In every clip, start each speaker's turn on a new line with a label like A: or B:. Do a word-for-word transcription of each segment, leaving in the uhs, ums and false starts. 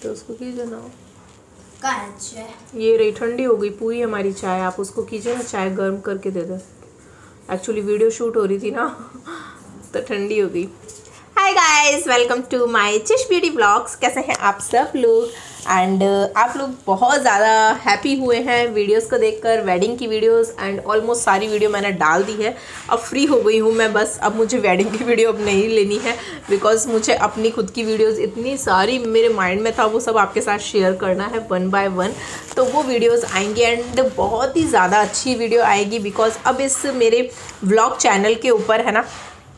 A: तो उसको कीजिए ना।
B: चाय
A: ये रही, ठंडी हो गई पूरी हमारी चाय। आप उसको कीजिए ना, चाय गर्म करके दे दो। एक्चुअली वीडियो शूट हो रही थी ना तो ठंडी हो गई। Hi guys, welcome to my Chish beauty blogs. कैसे हैं आप सब लोग? एंड uh, आप लोग बहुत ज़्यादा हैप्पी हुए हैं वीडियोस को देखकर, वेडिंग की वीडियोस। एंड ऑलमोस्ट सारी वीडियो मैंने डाल दी है। अब फ्री हो गई हूँ मैं, बस अब मुझे वेडिंग की वीडियो अब नहीं लेनी है, बिकॉज मुझे अपनी खुद की वीडियोस इतनी सारी मेरे माइंड में था, वो सब आपके साथ शेयर करना है वन बाय वन। तो वो वीडियोज़ आएंगी एंड बहुत ही ज़्यादा अच्छी वीडियो आएगी, बिकॉज अब इस मेरे व्लॉग चैनल के ऊपर है ना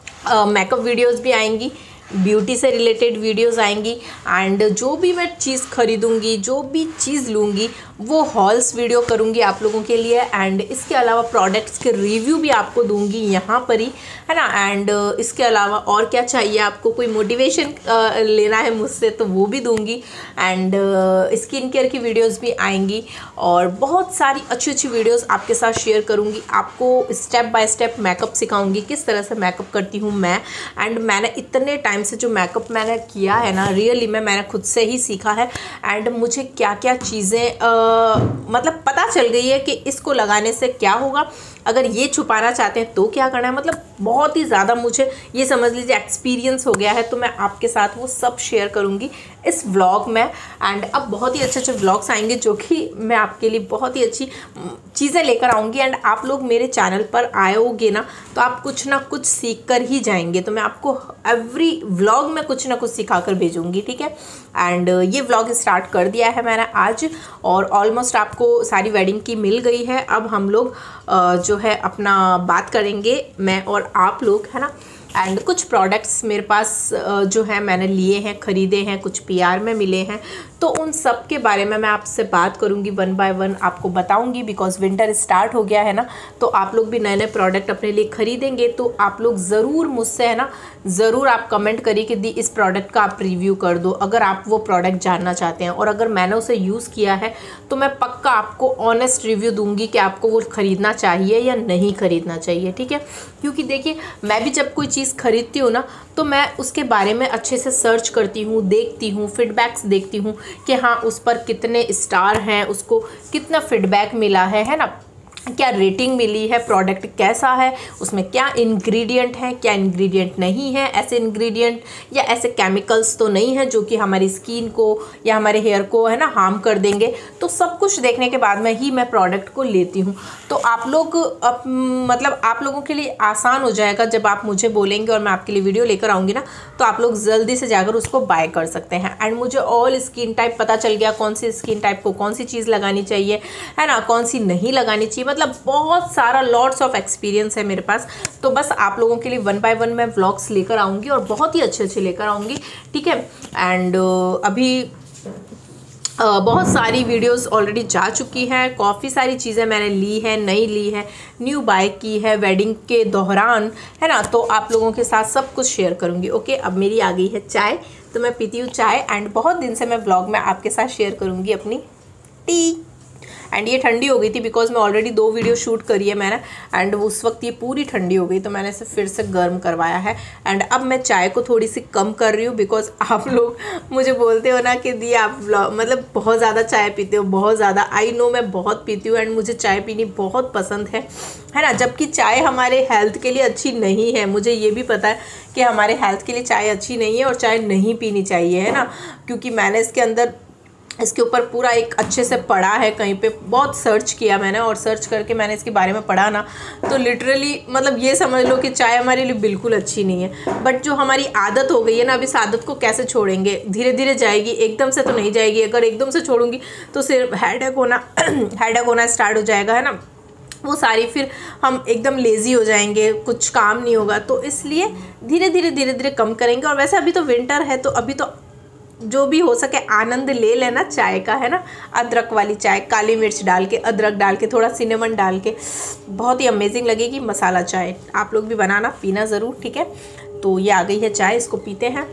A: मेकअप वीडियोज़ भी आएंगी, ब्यूटी से रिलेटेड वीडियोस आएंगी। एंड जो भी मैं चीज़ खरीदूंगी, जो भी चीज़ लूँगी, वो हॉल्स वीडियो करूँगी आप लोगों के लिए। एंड इसके अलावा प्रोडक्ट्स के रिव्यू भी आपको दूंगी यहाँ पर ही, है ना। एंड इसके अलावा और क्या चाहिए आपको, कोई मोटिवेशन लेना है मुझसे तो वो भी दूंगी। एंड स्किन केयर की वीडियोज़ भी आएंगी और बहुत सारी अच्छी अच्छी वीडियोज़ आपके साथ शेयर करूँगी। आपको स्टेप बाय स्टेप मेकअप सिखाऊंगी, किस तरह से मेकअप करती हूँ मैं। एंड मैंने इतने टाइम से जो मेकअप मैंने किया है ना, रियली में मैंने खुद से ही सीखा है। एंड मुझे क्या क्या चीज़ें मतलब पता चल गई है कि इसको लगाने से क्या होगा, अगर ये छुपाना चाहते हैं तो क्या करना है। मतलब बहुत ही ज़्यादा मुझे ये समझ लीजिए एक्सपीरियंस हो गया है, तो मैं आपके साथ वो सब शेयर करूँगी इस व्लॉग में। एंड अब बहुत ही अच्छे अच्छे व्लॉग्स आएंगे जो कि मैं आपके लिए बहुत ही अच्छी चीज़ें लेकर आऊँगी। एंड आप लोग मेरे चैनल पर आओगे ना तो आप कुछ ना कुछ सीख कर ही जाएंगे। तो मैं आपको एवरी व्लॉग में कुछ ना कुछ सिखा कर भेजूँगी, ठीक है। एंड ये व्लॉग स्टार्ट कर दिया है मैंने आज, और ऑलमोस्ट आपको सारी वेडिंग की मिल गई है। अब हम लोग जो है अपना बात करेंगे, मैं और आप लोग, है ना। एंड कुछ प्रोडक्ट्स मेरे पास जो है मैंने लिए हैं, ख़रीदे हैं, कुछ पीआर में मिले हैं, तो उन सब के बारे में मैं आपसे बात करूंगी, वन बाय वन आपको बताऊंगी। बिकॉज विंटर स्टार्ट हो गया है ना, तो आप लोग भी नए नए प्रोडक्ट अपने लिए ख़रीदेंगे, तो आप लोग ज़रूर मुझसे, है ना, ज़रूर आप कमेंट करिए कि दी इस प्रोडक्ट का आप रिव्यू कर दो, अगर आप वो प्रोडक्ट जानना चाहते हैं। और अगर मैंने उसे यूज़ किया है तो मैं पक्का आपको ऑनेस्ट रिव्यू दूंगी कि आपको वो ख़रीदना चाहिए या नहीं ख़रीदना चाहिए, ठीक है। क्योंकि देखिए, मैं भी जब कोई चीज़ खरीदती हूँ ना तो मैं उसके बारे में अच्छे से सर्च करती हूँ, देखती हूँ, फीडबैक्स देखती हूँ कि हाँ उस पर कितने स्टार हैं, उसको कितना फीडबैक मिला है, है ना, क्या रेटिंग मिली है, प्रोडक्ट कैसा है, उसमें क्या इंग्रेडिएंट है, क्या इंग्रेडिएंट नहीं है, ऐसे इंग्रेडिएंट या ऐसे केमिकल्स तो नहीं है जो कि हमारी स्किन को या हमारे हेयर को, है ना, हार्म कर देंगे। तो सब कुछ देखने के बाद में ही मैं प्रोडक्ट को लेती हूँ। तो आप लोग अप, मतलब आप लोगों के लिए आसान हो जाएगा जब आप मुझे बोलेंगे और मैं आपके लिए वीडियो लेकर आऊँगी ना, तो आप लोग जल्दी से जाकर उसको बाय कर सकते हैं। एंड मुझे ऑल स्किन टाइप पता चल गया, कौन सी स्किन टाइप को कौन सी चीज़ लगानी चाहिए, है ना, कौन सी नहीं लगानी चाहिए। मतलब बहुत सारा लॉट्स ऑफ एक्सपीरियंस है मेरे पास। तो बस आप लोगों के लिए वन बाय वन मैं व्लॉग्स लेकर आऊँगी और बहुत ही अच्छे अच्छे लेकर आऊँगी, ठीक है। एंड अभी Uh, बहुत सारी वीडियोस ऑलरेडी जा चुकी हैं, काफ़ी सारी चीज़ें मैंने ली हैं, नहीं ली है, न्यू बाय की है वेडिंग के दौरान, है ना। तो आप लोगों के साथ सब कुछ शेयर करूंगी, ओके। अब मेरी आ गई है चाय, तो मैं पीती हूँ चाय। एंड बहुत दिन से मैं व्लॉग में आपके साथ शेयर करूँगी अपनी टी। एंड ये ठंडी हो गई थी बिकॉज मैं ऑलरेडी दो वीडियो शूट करी है मैंने, एंड उस वक्त ये पूरी ठंडी हो गई, तो मैंने इसे फिर से गर्म करवाया है। एंड अब मैं चाय को थोड़ी सी कम कर रही हूँ, बिकॉज आप लोग मुझे बोलते हो ना कि दी आप मतलब बहुत ज़्यादा चाय पीते हो, बहुत ज़्यादा। आई नो मैं बहुत पीती हूँ एंड मुझे चाय पीनी बहुत पसंद है, है ना। जबकि चाय हमारे हेल्थ के लिए अच्छी नहीं है, मुझे ये भी पता है कि हमारे हेल्थ के लिए चाय अच्छी नहीं है और चाय नहीं पीनी चाहिए, है ना। क्योंकि मैंने इसके अंदर इसके ऊपर पूरा एक अच्छे से पढ़ा है, कहीं पे बहुत सर्च किया मैंने, और सर्च करके मैंने इसके बारे में पढ़ा ना, तो लिटरली मतलब ये समझ लो कि चाय हमारे लिए बिल्कुल अच्छी नहीं है। बट जो हमारी आदत हो गई है ना, अब इस आदत को कैसे छोड़ेंगे, धीरे धीरे जाएगी, एकदम से तो नहीं जाएगी। अगर एकदम से छोड़ूंगी तो सिर्फ हेडेक होना हेडेक होना स्टार्ट हो जाएगा, है ना। वो सारी फिर हम एकदम लेज़ी हो जाएंगे, कुछ काम नहीं होगा। तो इसलिए धीरे धीरे धीरे धीरे कम करेंगे। और वैसे अभी तो विंटर है, तो अभी तो जो भी हो सके आनंद ले लेना चाय का, है ना। अदरक वाली चाय, काली मिर्च डाल के, अदरक डाल के, थोड़ा सिनेमन डाल के, बहुत ही अमेजिंग लगेगी मसाला चाय। आप लोग भी बनाना, पीना ज़रूर, ठीक है। तो ये आ गई है चाय, इसको पीते हैं।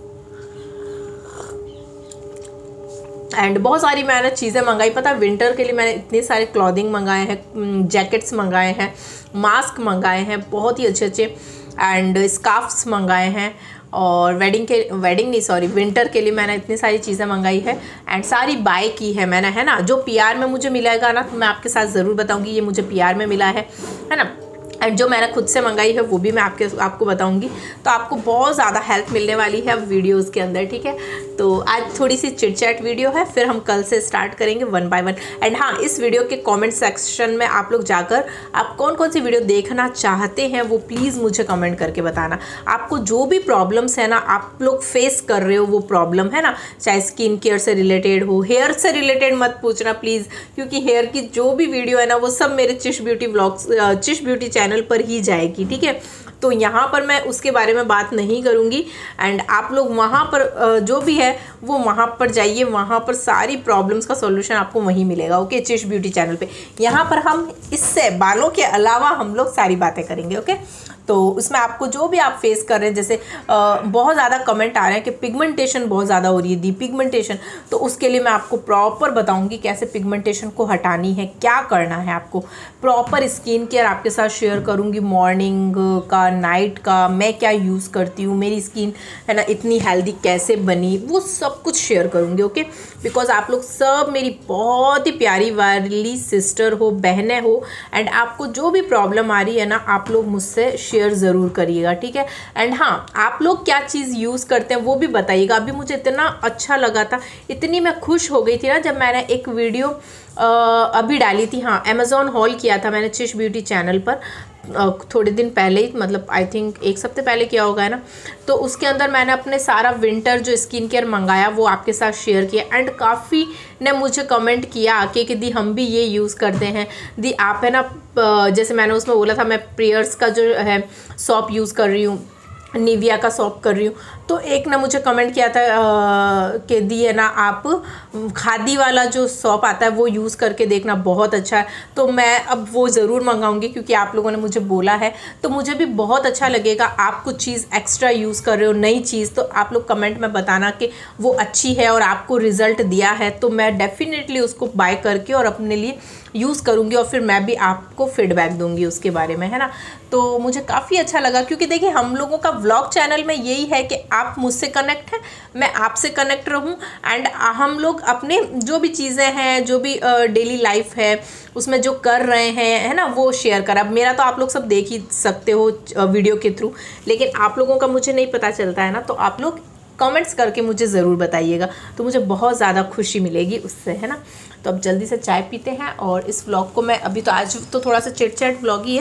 A: एंड बहुत सारी मैंने चीज़ें मंगाई, पता विंटर के लिए मैंने इतने सारे क्लॉथिंग मंगाए हैं, जैकेट्स मंगाए हैं, मास्क मंगाए हैं बहुत ही अच्छे अच्छे, एंड स्कार्फ्स मंगाए हैं, और वेडिंग के वेडिंग नहीं सॉरी विंटर के लिए मैंने इतनी सारी चीज़ें मंगाई है एंड सारी बाय की है मैंने, है ना। जो पीआर में मुझे मिलेगा ना तो मैं आपके साथ ज़रूर बताऊंगी ये मुझे पीआर में मिला है है ना। एंड जो मैंने खुद से मंगाई है वो भी मैं आपके आपको बताऊंगी, तो आपको बहुत ज़्यादा हेल्प मिलने वाली है अब वीडियोज़ के अंदर, ठीक है। तो आज थोड़ी सी चिट चैट वीडियो है, फिर हम कल से स्टार्ट करेंगे वन बाय वन। एंड हाँ, इस वीडियो के कमेंट सेक्शन में आप लोग जाकर आप कौन कौन सी वीडियो देखना चाहते हैं वो प्लीज़ मुझे कमेंट करके बताना। आपको जो भी प्रॉब्लम्स है ना आप लोग फेस कर रहे हो वो प्रॉब्लम है ना, चाहे स्किन केयर से रिलेटेड हो, हेयर से रिलेटेड मत पूछना प्लीज़, क्योंकि हेयर की जो भी वीडियो है ना वो सब मेरे Chish beauty vlogs Chish beauty channel पर ही जाएगी, ठीक है। तो यहाँ पर मैं उसके बारे में बात नहीं करूँगी एंड आप लोग वहाँ पर जो भी है वो वहाँ पर जाइए, वहाँ पर सारी प्रॉब्लम्स का सॉल्यूशन आपको वहीं मिलेगा, ओके, चिश ब्यूटी चैनल पे। यहाँ पर हम इससे बालों के अलावा हम लोग सारी बातें करेंगे, ओके। तो उसमें आपको जो भी आप फेस कर रहे हैं, जैसे आ, बहुत ज़्यादा कमेंट आ रहे हैं कि पिगमेंटेशन बहुत ज़्यादा हो रही है दी पिगमेंटेशन, तो उसके लिए मैं आपको प्रॉपर बताऊंगी कैसे पिगमेंटेशन को हटानी है, क्या करना है आपको। प्रॉपर स्किन केयर आपके साथ शेयर करूंगी, मॉर्निंग का, नाइट का, मैं क्या यूज़ करती हूँ, मेरी स्किन है ना इतनी हेल्दी कैसे बनी, वो सब कुछ शेयर करूँगी, ओके। बिकॉज आप लोग सब मेरी बहुत ही प्यारी वाली सिस्टर हो, बहनें हो, एंड आपको जो भी प्रॉब्लम आ रही है ना आप लोग मुझसे शेयर ज़रूर करिएगा, ठीक है। एंड हाँ, आप लोग क्या चीज़ यूज़ करते हैं वो भी बताइएगा। अभी मुझे इतना अच्छा लगा था, इतनी मैं खुश हो गई थी ना जब मैंने एक वीडियो अभी डाली थी, हाँ अमेज़ॉन हॉल किया था मैंने चिश ब्यूटी चैनल पर थोड़े दिन पहले ही, मतलब आई थिंक एक हफ्ते पहले किया होगा, है ना। तो उसके अंदर मैंने अपने सारा विंटर जो स्किन केयर मंगाया वो आपके साथ शेयर किया एंड काफ़ी ने मुझे कमेंट किया आके कि दी हम भी ये यूज़ करते हैं, दी आप है ना, जैसे मैंने उसमें बोला था मैं प्रेयर्स का जो है सॉप यूज़ कर रही हूँ, निविया का सॉप कर रही हूँ, तो एक ने मुझे कमेंट किया था कि दी है ना आप खादी वाला जो सॉप आता है वो यूज़ करके देखना, बहुत अच्छा है। तो मैं अब वो ज़रूर मंगाऊंगी क्योंकि आप लोगों ने मुझे बोला है, तो मुझे भी बहुत अच्छा लगेगा। आप कुछ चीज़ एक्स्ट्रा यूज़ कर रहे हो, नई चीज़, तो आप लोग कमेंट में बताना कि वो अच्छी है और आपको रिज़ल्ट दिया है, तो मैं डेफिनेटली उसको बाय करके और अपने लिए यूज़ करूँगी और फिर मैं भी आपको फीडबैक दूँगी उसके बारे में, है ना। तो मुझे काफ़ी अच्छा लगा क्योंकि देखिए हम लोगों का व्लॉग चैनल में यही है कि आप मुझसे कनेक्ट हैं, मैं आपसे कनेक्ट रहूं, एंड हम लोग अपने जो भी चीज़ें हैं, जो भी डेली लाइफ है उसमें जो कर रहे हैं, है ना, वो शेयर कर। अब मेरा तो आप लोग सब देख ही सकते हो वीडियो के थ्रू, लेकिन आप लोगों का मुझे नहीं पता चलता है ना, तो आप लोग कमेंट्स करके मुझे ज़रूर बताइएगा, तो मुझे बहुत ज़्यादा खुशी मिलेगी उससे, है ना। तो अब जल्दी से चाय पीते हैं और इस व्लॉग को मैं अभी तो आज तो थोड़ा सा चिट चैट व्लॉग ही है,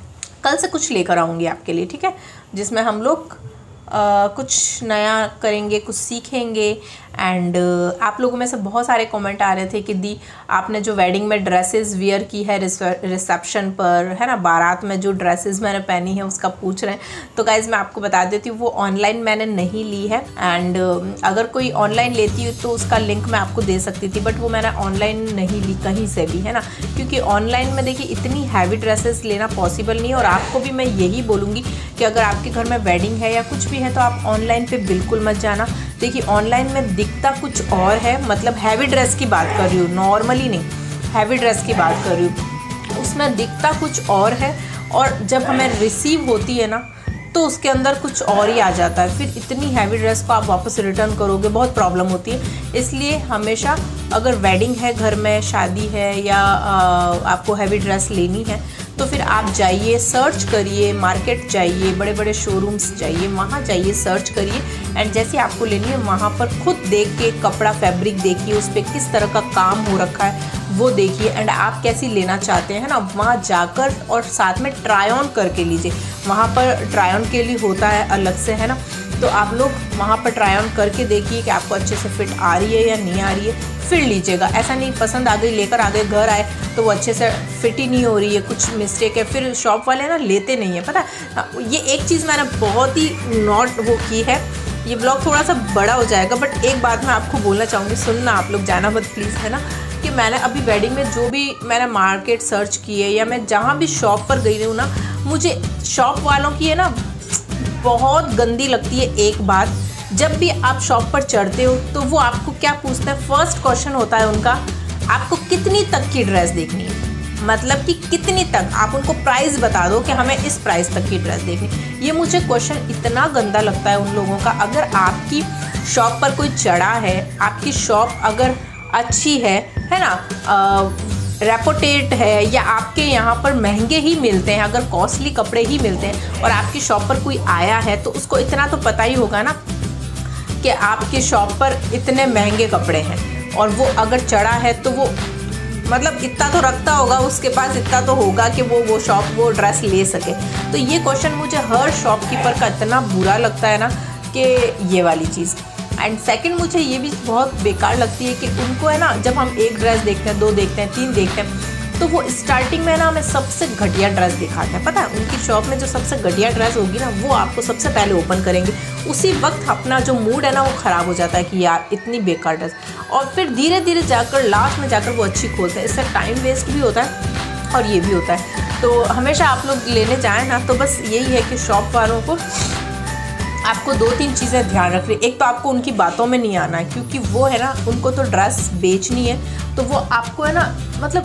A: कल से कुछ लेकर आऊँगी आपके लिए, ठीक है, जिसमें हम लोग आ, कुछ नया करेंगे, कुछ सीखेंगे। एंड आप लोगों में से बहुत सारे कमेंट आ रहे थे कि दी आपने जो वेडिंग में ड्रेसेस वियर की है रिसेप्शन पर, है ना, बारात में जो ड्रेसेस मैंने पहनी है उसका पूछ रहे हैं। तो गाइज़ मैं आपको बता देती हूँ वो ऑनलाइन मैंने नहीं ली है, एंड अगर कोई ऑनलाइन लेती हूँ तो उसका लिंक मैं आपको दे सकती थी, बट वो मैंने ऑनलाइन नहीं ली कहीं से भी, है ना, क्योंकि ऑनलाइन में देखिए इतनी हैवी ड्रेसेस लेना पॉसिबल नहीं है। और आपको भी मैं यही बोलूँगी कि अगर आपके घर में वेडिंग है या कुछ भी है तो आप ऑनलाइन पे बिल्कुल मत जाना। देखिए ऑनलाइन में दिखता कुछ और है, मतलब हैवी ड्रेस की बात कर रही हूँ, नॉर्मली नहीं, हैवी ड्रेस की बात कर रही हूँ, उसमें दिखता कुछ और है और जब हमें रिसीव होती है ना तो उसके अंदर कुछ और ही आ जाता है। फिर इतनी हैवी ड्रेस को आप वापस रिटर्न करोगे, बहुत प्रॉब्लम होती है। इसलिए हमेशा अगर वेडिंग है, घर में शादी है या आ, आपको हैवी ड्रेस लेनी है तो फिर आप जाइए, सर्च करिए, मार्केट जाइए, बड़े बड़े शोरूम्स जाइए, वहाँ जाइए, सर्च करिए, एंड जैसे आपको लेनी है वहाँ पर खुद देख के कपड़ा फैब्रिक देखिए, उस पर किस तरह का काम हो रखा है वो देखिए, एंड आप कैसी लेना चाहते हैं ना, वहाँ जाकर और साथ में ट्राई ऑन करके लीजिए। वहाँ पर ट्राई ऑन के लिए होता है अलग से, है ना, तो आप लोग वहाँ पर ट्राई ऑन करके देखिए कि आपको अच्छे से फिट आ रही है या नहीं आ रही है, फिर लीजिएगा। ऐसा नहीं पसंद आ गई, लेकर आ गए, घर आए तो वो अच्छे से फिट ही नहीं हो रही है, कुछ मिस्टेक है, फिर शॉप वाले ना लेते नहीं है, पता है। ये एक चीज़ मैंने बहुत ही नोट वो की है। ये ब्लॉग थोड़ा सा बड़ा हो जाएगा, बट एक बात मैं आपको बोलना चाहूँगी, सुनना आप लोग, जाना मत प्लीज़, है ना, कि मैंने अभी वेडिंग में जो भी मैंने मार्केट सर्च की है या मैं जहाँ भी शॉप पर गई हूँ ना, मुझे शॉप वालों की है ना बहुत गंदी लगती है एक बात। जब भी आप शॉप पर चढ़ते हो तो वो आपको क्या पूछते हैं, फर्स्ट क्वेश्चन होता है उनका, आपको कितनी तक की ड्रेस देखनी है। मतलब कि कितनी तक, आप उनको प्राइस बता दो कि हमें इस प्राइस तक की ड्रेस देखनी। ये मुझे क्वेश्चन इतना गंदा लगता है उन लोगों का। अगर आपकी शॉप पर कोई चढ़ा है, आपकी शॉप अगर अच्छी है है ना, रेपुटेड है, या आपके यहाँ पर महंगे ही मिलते हैं, अगर कॉस्टली कपड़े ही मिलते हैं और आपकी शॉप पर कोई आया है, तो उसको इतना तो पता ही होगा ना कि आपकी शॉप पर इतने महंगे कपड़े हैं। और वो अगर चढ़ा है तो वो मतलब इतना तो रखता होगा, उसके पास इतना तो होगा कि वो वो शॉप वो ड्रेस ले सके। तो ये क्वेश्चन मुझे हर शॉपकीपर का इतना बुरा लगता है ना कि ये वाली चीज़। एंड सेकंड मुझे ये भी बहुत बेकार लगती है कि उनको है ना, जब हम एक ड्रेस देखते हैं, दो देखते हैं, तीन देखते हैं, तो वो स्टार्टिंग में ना हमें सबसे घटिया ड्रेस दिखाते हैं। पता है उनकी शॉप में जो सबसे घटिया ड्रेस होगी ना, वो आपको सबसे पहले ओपन करेंगे। उसी वक्त अपना जो मूड है ना वो ख़राब हो जाता है कि यार इतनी बेकार ड्रेस, और फिर धीरे धीरे जाकर लास्ट में जाकर वो अच्छी खोलते हैं। इससे टाइम वेस्ट भी होता है और ये भी होता है। तो हमेशा आप लोग लेने जाएँ ना, तो बस यही है कि शॉप वालों को आपको दो तीन चीज़ें ध्यान रखनी। एक तो आपको उनकी बातों में नहीं आना है, क्योंकि वो है ना, उनको तो ड्रेस बेचनी है, तो वो आपको है ना मतलब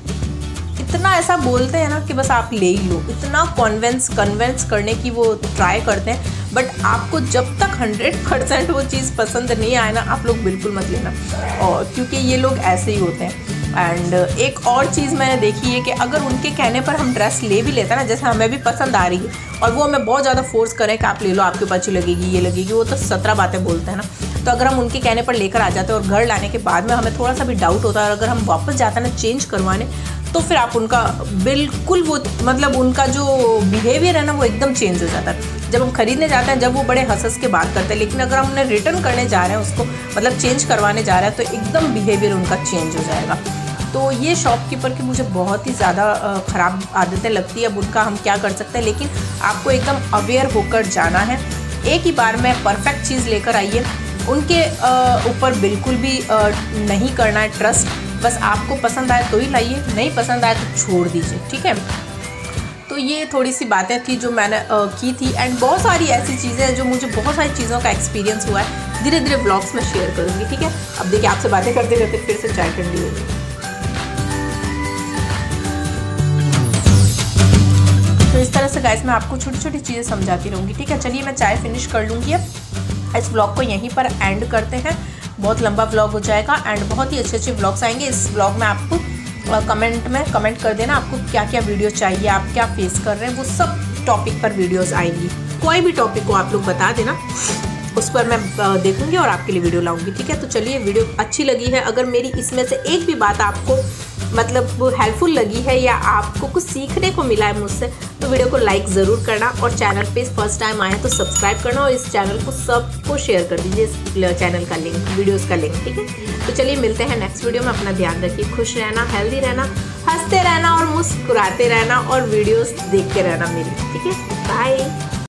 A: इतना ऐसा बोलते हैं ना कि बस आप ले ही लो, इतना कन्वेंस कन्वेंस करने की वो ट्राई करते हैं। बट आपको जब तक हंड्रेड परसेंट वो चीज़ पसंद नहीं आए ना, आप लोग बिल्कुल मत लेना, और क्योंकि ये लोग ऐसे ही होते हैं। एंड एक और चीज़ मैंने देखी है कि अगर उनके कहने पर हम ड्रेस ले भी लेते हैं ना, जैसे हमें भी पसंद आ रही है और वो हमें बहुत ज़्यादा फोर्स करें कि आप ले लो, आपके ऊपर अच्छी लगेगी, ये लगेगी, वो तो सत्रह बातें बोलते हैं ना। तो अगर हम उनके कहने पर लेकर आ जाते हैं और घर लाने के बाद में हमें थोड़ा सा भी डाउट होता है, और अगर हम वापस जाते हैं ना चेंज करवाने, तो फिर आप उनका बिल्कुल वो मतलब उनका जो बिहेवियर है ना वो एकदम चेंज हो जाता है। जब हम खरीदने जाते हैं, जब वो बड़े हंस हंस के बात करते हैं, लेकिन अगर हम उन्हें रिटर्न करने जा रहे हैं, उसको मतलब चेंज करवाने जा रहे हैं, तो एकदम बिहेवियर उनका चेंज हो जाएगा। तो ये शॉपकीपर की मुझे बहुत ही ज़्यादा ख़राब आदतें लगती है। अब उनका हम क्या कर सकते हैं, लेकिन आपको एकदम अवेयर होकर जाना है। एक ही बार में परफेक्ट चीज़ लेकर आइए, उनके ऊपर बिल्कुल भी नहीं करना है ट्रस्ट। बस आपको पसंद आए तो ही लाइए, नहीं पसंद आए तो छोड़ दीजिए, ठीक है। तो ये थोड़ी सी बातें थी जो मैंने आ, की थी। एंड बहुत सारी ऐसी चीज़ें हैं जो मुझे बहुत सारी चीज़ों का एक्सपीरियंस हुआ है, धीरे धीरे ब्लॉग्स में शेयर करूँगी, ठीक है। अब देखिए आपसे बातें करते करते फिर से चाय ठंडी हो गई। तो इस तरह से गाइस मैं आपको छोटी छोटी चीज़ें समझाती रहूँगी, ठीक है। चलिए मैं चाय फिनिश कर लूँगी। अब इस ब्लॉग को यहीं पर एंड करते हैं, बहुत लंबा ब्लॉग हो जाएगा एंड बहुत ही अच्छे अच्छे ब्लॉग्स आएंगे। इस ब्लॉग में आपको कमेंट में कमेंट कर देना आपको क्या क्या वीडियो चाहिए, आप क्या फेस कर रहे हैं, वो सब टॉपिक पर वीडियोस आएंगी। कोई भी टॉपिक को आप लोग बता देना, उस पर मैं देखूंगी और आपके लिए वीडियो लाऊंगी, ठीक है। तो चलिए, वीडियो अच्छी लगी है, अगर मेरी इसमें से एक भी बात आपको मतलब वो हेल्पफुल लगी है या आपको कुछ सीखने को मिला है मुझसे, तो वीडियो को लाइक ज़रूर करना, और चैनल पे फर्स्ट टाइम आए तो सब्सक्राइब करना, और इस चैनल को सबको शेयर कर दीजिए, इस चैनल का लिंक, वीडियोस का लिंक, ठीक है। तो चलिए मिलते हैं नेक्स्ट वीडियो में। अपना ध्यान रखिए, खुश रहना, हेल्दी रहना, हंसते रहना और मुस्कुराते रहना, और वीडियोस देखते रहना मेरी, ठीक है। बाय।